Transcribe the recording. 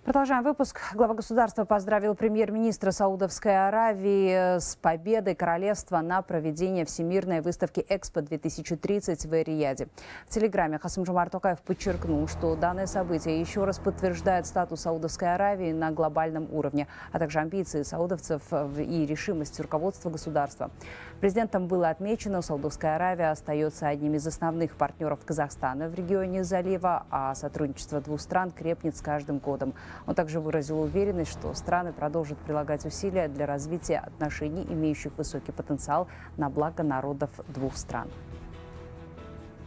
Продолжаем выпуск. Глава государства поздравил премьер-министра Саудовской Аравии с победой королевства на проведение Всемирной выставки Экспо-2030 в Рияде. В телеграме Касым-Жомарт Токаев подчеркнул, что данное событие еще раз подтверждает статус Саудовской Аравии на глобальном уровне, а также амбиции саудовцев и решимость руководства государства. Президентом было отмечено, Саудовская Аравия остается одним из основных партнеров Казахстана в регионе залива, а сотрудничество двух стран крепнет с каждым годом. Он также выразил уверенность, что страны продолжат прилагать усилия для развития отношений, имеющих высокий потенциал на благо народов двух стран.